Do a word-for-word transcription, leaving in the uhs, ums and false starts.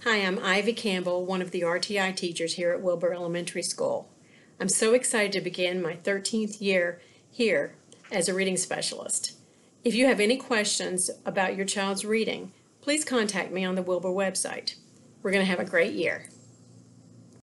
Hi, I'm Ivy Campbell, one of the R T I teachers here at Wilbur Elementary School. I'm so excited to begin my thirteenth year here as a reading specialist. If you have any questions about your child's reading, please contact me on the Wilbur website. We're going to have a great year.